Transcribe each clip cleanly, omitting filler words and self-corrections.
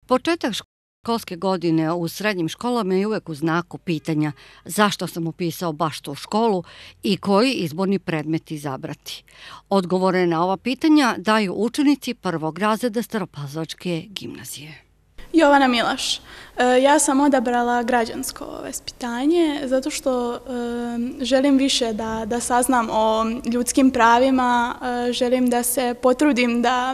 Početak školske godine u srednjim školama je uvek u znaku pitanja zašto sam upisao baš tu školu i koji izborni predmet izabrati. Odgovore na ova pitanja daju učenici prvog razreda Staropazovačke gimnazije. Jovana Milaš. Ja sam odabrala građansko vaspitanje zato što želim više da saznam o ljudskim pravima, želim da se potrudim da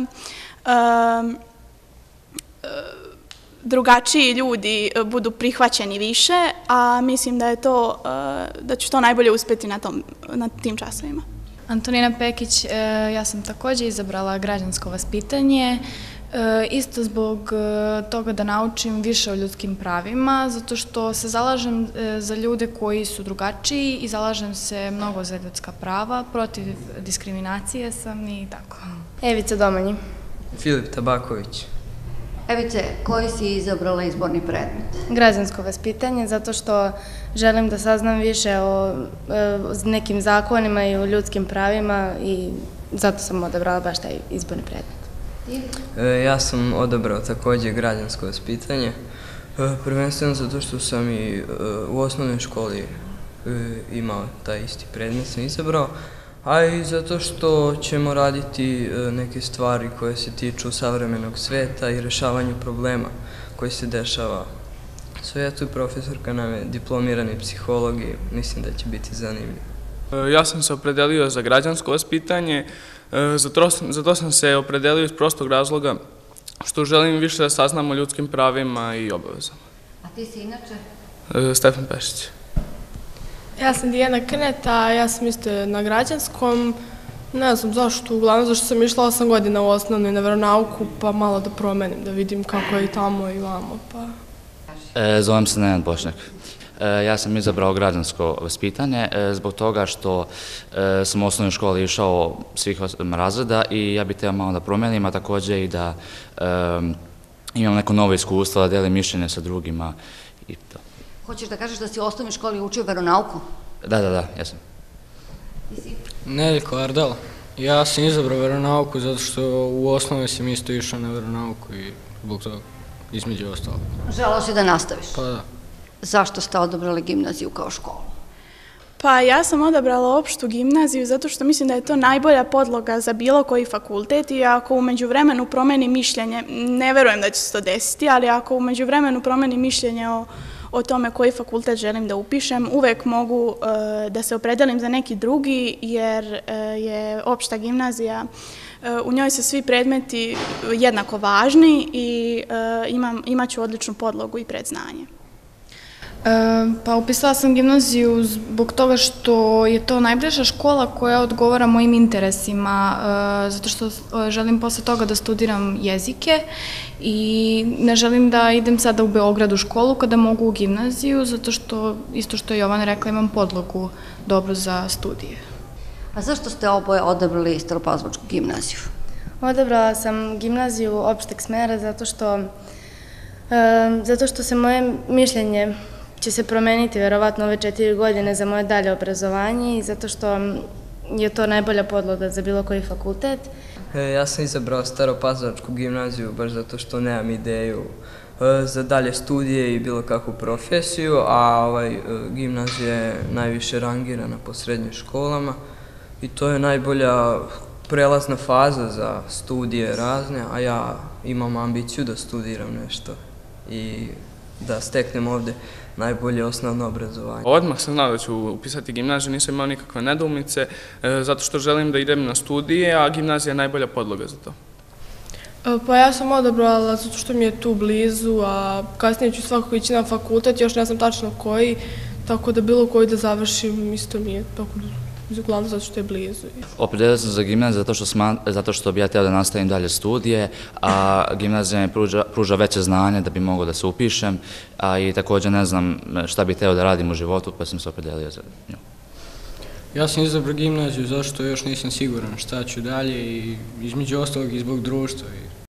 drugačiji ljudi budu prihvaćeni više, a mislim da ću to najbolje uspjeti na tim časovima. Antonina Pekić, ja sam također izabrala građansko vaspitanje, isto zbog toga da naučim više o ljudskim pravima, zato što se zalažem za ljude koji su drugačiji i zalažem se mnogo za ljudska prava, protiv diskriminacije sam i tako. Evica Domanji. Filip Tabaković. Evice, koji si izabrala izborni predmet? Građansko vaspitanje, zato što želim da saznam više o nekim zakonima i o ljudskim pravima i zato sam odabrala baš taj izborni predmet. Ja sam odabrao također građansko vaspitanje, prvenstveno zato što sam i u osnovnoj školi imao taj isti predmet, sam izabrao, a i zato što ćemo raditi neke stvari koje se tiču savremenog sveta i rješavanju problema koji se dešava u svijetu. Profesorka nam je diplomirani psiholog i mislim da će biti zanimljivo. Ja sam se opredelio za građansko vaspitanje, zato sam se opredelio iz prostog razloga što želim više da saznam o ljudskim pravima i obavezama. A ti si inače? Stefan Pešić. Ja sam Dijana Kneta, ja sam isto na građanskom, ne znam zašto, uglavnom zašto sam išla 8 godina u osnovnoj na veronauku, pa malo da promenim, da vidim kako je i tamo i vamo. Zovem se Nenad Bošnjak. Ja sam izabrao građansko vaspitanje zbog toga što sam u osnovnoj školi išao svih 8 razreda i ja bih htio malo da promenim, a također i da imam neko novo iskustvo, da delim mišljenje sa drugima i to. Hoćeš da kažeš da si u osnovnoj školi učio veronauku? Da, jesam. Nedeljko Ardel. Ja sam izabrao veronauku zato što u osnovi sam isto išao na veronauku i zbog toga, između ostalo. Želao si da nastaviš? Pa da. Zašto ste odabrali gimnaziju kao školu? Pa ja sam odabrala opštu gimnaziju zato što mislim da je to najbolja podloga za bilo koji fakultet i ako u međuvremenu promeni mišljenje, ne verujem da će se to desiti, ali ako u međuvremenu promeni mišljenje o tome koji fakultet želim da upišem, uvek mogu da se opredelim za neki drugi jer je opšta gimnazija, u njoj se svi predmeti jednako važni i imat ću odličnu podlogu i predznanje. Pa upisala sam gimnaziju zbog toga što je to najbliža škola koja odgovara mojim interesima, zato što želim posle toga da studiram jezike i ne želim da idem sada u Beograd u školu kada mogu u gimnaziju, zato što, isto što je Jovana rekla, imam podlogu dobru za studije. A zašto ste oboje odabrali Staropazovačku gimnaziju? Odabrala sam gimnaziju opšteg smera zato što se moje mišljenje će se promeniti verovatno ove 4 godine za moje dalje obrazovanje i zato što je to najbolja podloga za bilo koji fakultet. Ja sam izabrao Staropazovačku gimnaziju baš zato što nemam ideju za dalje studije i bilo kakvu profesiju, a gimnazija je najviše rangirana po srednjim školama i to je najbolja prelazna faza za studije razne, a ja imam ambiciju da studiram nešto i da steknem ovde najbolje osnovno obrazovanje. Odmah sam znao da ću upisati gimnaziju, nisam imao nikakve nedoumice, zato što želim da idem na studije, a gimnazija je najbolja podloga za to. Pa ja sam odabrala zato što mi je tu blizu, a kasnije ću svakako ići na fakultet, još ne znam tačno koji, tako da bilo koji da završim isto mi je, tako uglavnom zato što je blizu. Opredelio sam za gimnaziju zato što bih ja htio da nastavim dalje studije, a gimnazija mi pruža veće znanje da bi mogao da se upišem, a i također ne znam šta bih htio da radim u životu, pa sam se opredelio za nju. Ja sam izabrao gimnaziju zato što još nisam siguran šta ću dalje i između ostalog i zbog društva.